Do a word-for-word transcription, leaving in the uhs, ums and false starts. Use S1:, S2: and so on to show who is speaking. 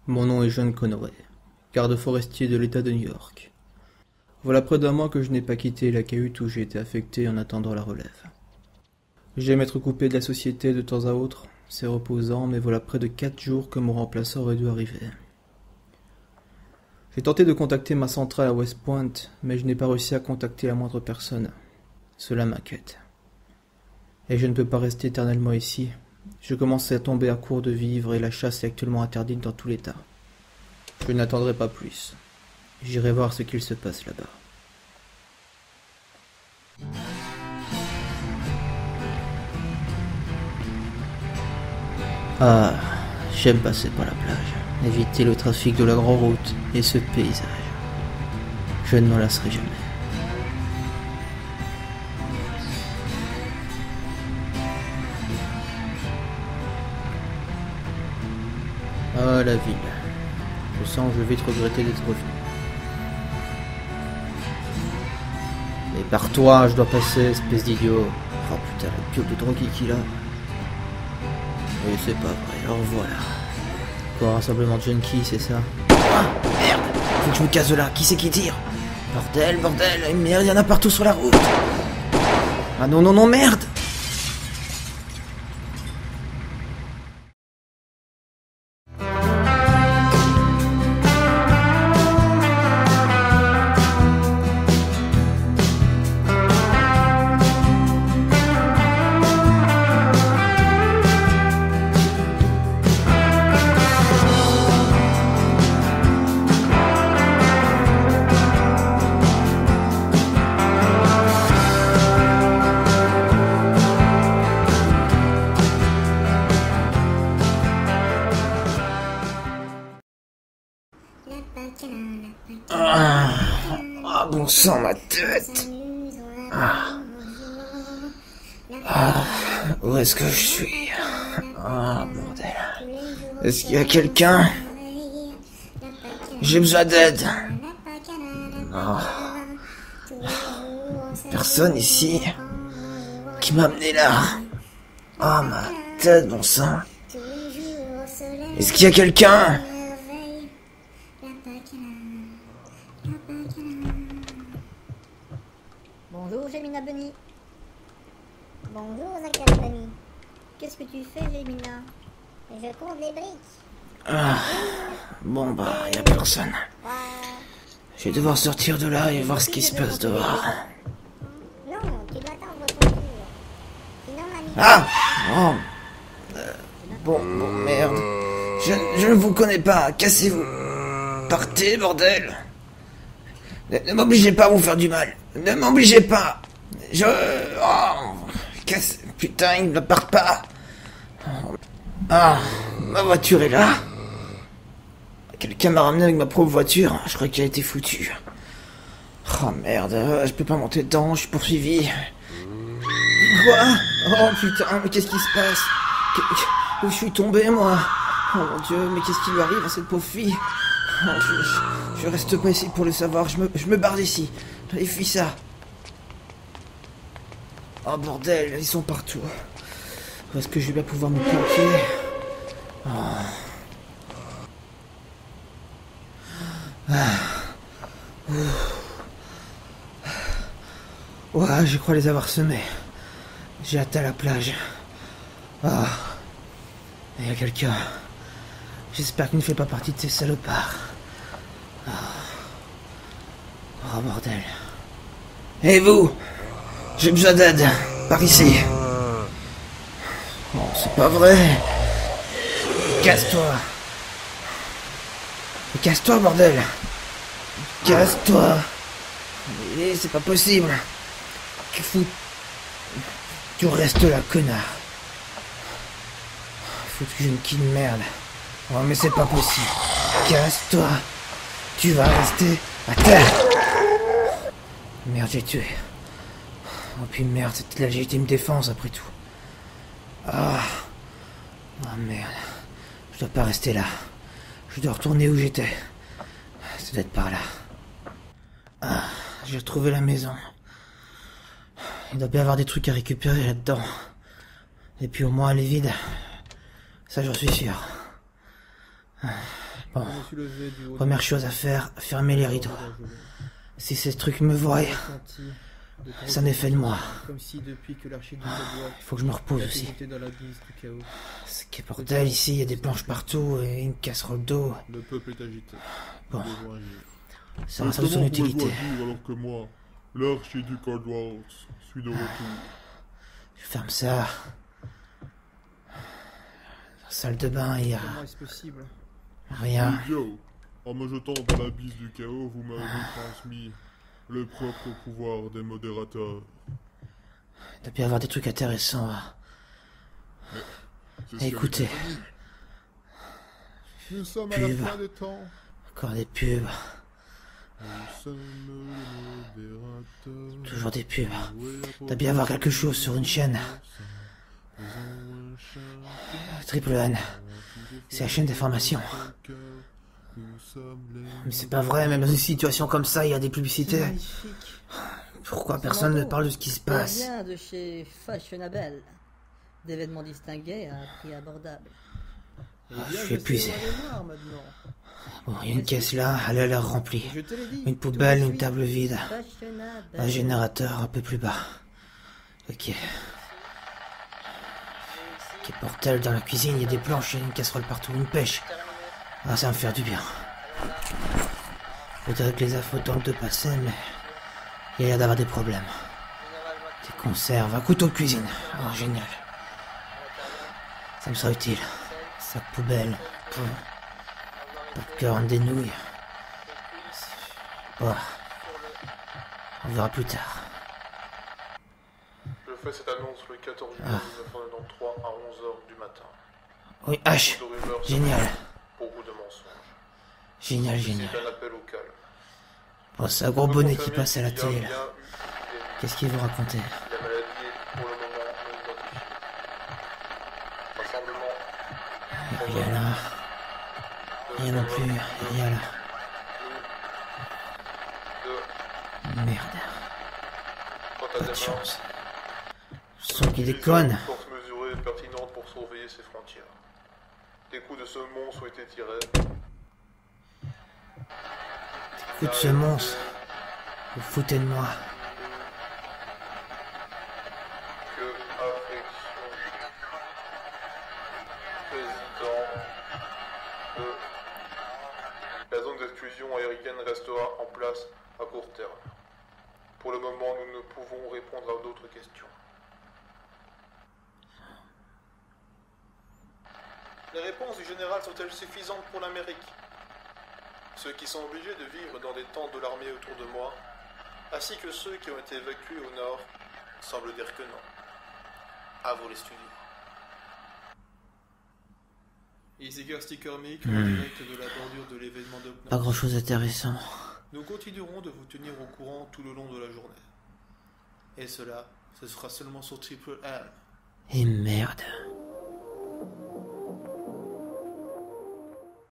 S1: Mon nom est John Connery, garde forestier de l'État de New York. Voilà près d'un mois que je n'ai pas quitté la cahute où j'ai été affecté en attendant la relève. J'aime être coupé de la société de temps à autre, c'est reposant, mais voilà près de quatre jours que mon remplaçant aurait dû arriver. J'ai tenté de contacter ma centrale à West Point, mais je n'ai pas réussi à contacter la moindre personne. Cela m'inquiète. Et je ne peux pas rester éternellement ici. Je commence à tomber à court de vivres et la chasse est actuellement interdite dans tout l'État. Je n'attendrai pas plus. J'irai voir ce qu'il se passe là-bas. Ah, j'aime passer par la plage, éviter le trafic de la grande route et ce paysage. Je ne m'en lasserai jamais. Ah, la ville. Je sens que je vais vite regretter d'être revenu. Mais par toi, je dois passer, espèce d'idiot. Oh putain, la gueule de drogué qu'il a. Oui, c'est pas vrai, alors voilà. Quoi, un rassemblement de junkies, c'est ça? Ah, merde! Faut que je me casse de là, qui c'est qui tire? Bordel, bordel, merde, y'en a partout sur la route! Ah non, non, non, merde! Ah, ah, bon sang, ma tête. Ah. Ah, où est-ce que je suis? Ah, bordel. Est-ce qu'il y a quelqu'un? J'ai besoin d'aide. Non. Personne ici qui m'a amené là. Ah, ma tête, bon sang. Est-ce qu'il y a quelqu'un?
S2: Bonjour Gemina Bunny. Bonjour Zachary Bunny. Qu'est-ce que tu fais Gemina? Je compte les briques.
S1: Ah, bon bah, y a personne. Je vais devoir sortir de là et voir ce qui se passe dehors.
S2: Non, tu dois attendre ton tour. Sinon l'ami...
S1: Ah oh. euh, Bon, bon, merde. Je, je ne vous connais pas, cassez-vous. Partez, bordel. Ne, ne m'obligez pas à vous faire du mal. Ne m'obligez pas. Je... Oh, casse... Putain, ils ne partent pas. Ah, ma voiture est là. Quelqu'un m'a ramené avec ma propre voiture. Je crois qu'elle a été foutue. Oh merde, je peux pas monter dedans, je suis poursuivi. Quoi? Oh putain, mais qu'est-ce qui se passe? Où je suis tombé, moi? Oh mon dieu, mais qu'est-ce qui lui arrive à cette pauvre fille? Oh, je, je, je reste pas ici pour le savoir, je me, je me barre d'ici. Allez, fuis ça. Oh bordel, ils sont partout. Est-ce que je vais bien pouvoir me planquer? Oh. Ah. Ouais, je crois les avoir semés. J'ai hâte à la plage. Ah. Il y a quelqu'un. J'espère qu'il ne fait pas partie de ces salopards. Ah. Oh bordel. Et vous? J'ai besoin d'aide. Par ici. Oh, c'est pas vrai. Casse-toi. Casse-toi, bordel. Casse-toi. Mais c'est pas possible. Que fous... Tu restes là, connard. Foutu junkie de merde. Oh, mais c'est pas possible. Casse-toi. Tu vas rester à terre. Merde, j'ai tué. Oh, puis merde, c'était la légitime défense après tout. Ah. Oh merde. Je dois pas rester là. Je dois retourner où j'étais. Ça doit être par là. Ah, j'ai retrouvé la maison. Il doit bien y avoir des trucs à récupérer là-dedans. Et puis au moins elle est vide. Ça j'en suis sûr. Bon,
S3: Je me suis levé du haut
S1: première chose à faire, fermer les rideaux. Si ces trucs me voient, ça n'est fait de moi.
S3: Comme si depuis que l'archiduc de bois
S1: Il faut que je me repose
S3: a
S1: aussi.
S3: été dans la bise du chaos.
S1: C'est quel bordel ici, il y a des planches partout et une casserole d'eau.
S4: Le peuple est agité.
S1: Bon,
S4: Nous devons agir.
S1: ça
S4: Mais
S1: reste de son
S4: comment pouvez-vous
S1: utilité.
S4: agir alors que moi, l'archiduc Hogwarts, suis de retour?
S1: Je ferme ça. Dans la salle de bain, il y a
S3: Comment est-ce possible?
S1: rien.
S4: Idiot, en me jetant dans l'abysse du chaos, vous m'avez transmis le propre pouvoir des modérateurs.
S1: Il doit bien y avoir des trucs intéressants à,
S4: C'est
S1: à
S4: ce
S1: écouter.
S4: qu'elle m'a dit. Nous sommes à la
S1: Pub.
S4: fin des temps.
S1: Encore des pubs.
S4: Nous sommes les modérateurs.
S1: Toujours des pubs. Doit bien y avoir quelque chose sur une chaîne. Triple N. C'est la chaîne d'information. Mais c'est pas vrai, même dans une situation comme ça, il y a des publicités.
S5: Magnifique.
S1: Pourquoi personne ne parle de ce qui se
S5: Ça
S1: passe?
S5: vient de chez Fashionable. D'événements distingués à un prix abordable.
S3: Eh
S1: Ah,
S3: bien,
S1: je suis épuisé.
S3: sais où aller voir maintenant.
S1: Bon, il y a une caisse là, elle a l'air remplie.
S3: Je te l'ai dit.
S1: Une poubelle, une table vide.
S5: Fashionable.
S1: Un générateur un peu plus bas. Ok. Quel bordel dans la cuisine, il y a des planches, il y a une casserole partout, une pêche. Ah, ça va me faire du bien. Faudrait que les infos tentent de passer, mais il y a l'air d'avoir des problèmes. Des conserves, un couteau de cuisine. Oh, génial. Ça me sera utile. Sac poubelle. Popcorn, des nouilles. Oh. On verra plus tard.
S4: Je fais cette annonce le quatorze juillet
S1: Ah.
S4: mille neuf cent quatre-vingt-treize à onze heures du matin.
S1: Oui, H.
S4: Beaucoup de rumeurs,
S1: Génial.
S4: beaucoup de mensonges.
S1: Génial, génial.
S4: C'est un appel au calme.
S1: Bon, c'est un gros bonnet qui
S4: Confirmer
S1: passe à la
S4: qu'il y a
S1: télé,
S4: bien
S1: là.
S4: eu épidémie.
S1: Qu'est-ce qu'il vous racontait?
S4: La maladie est pour le moment non identifiée. Rassemblement.
S1: Rien là. Rien non plus. Rien là.
S4: Deux.
S1: Merde.
S4: Quant à
S1: Pas de
S4: demain,
S1: chance. Je sens qu'il déconne.
S4: une force mesurée et pertinente pour surveiller ses frontières. Des coups de ce monstre ont été tirés.
S1: Coup de ce monstre. Vous foutez de moi.
S4: Que affection. Président. De... La zone d'exclusion aérienne restera en place à court terme. Pour le moment, nous ne pouvons répondre à d'autres questions. Les réponses du général sont-elles suffisantes pour l'Amérique? Ceux qui sont obligés de vivre dans des tentes de l'armée autour de moi, ainsi que ceux qui ont été évacués au nord, semblent dire que non. À vous les studios. Easyger Sticker Mick, en
S1: Hmm.
S4: direct de la bordure de l'événement de
S1: Pas grand chose d'intéressant.
S4: Nous continuerons de vous tenir au courant tout le long de la journée. Et cela, ce sera seulement sur Triple M.
S1: Et merde.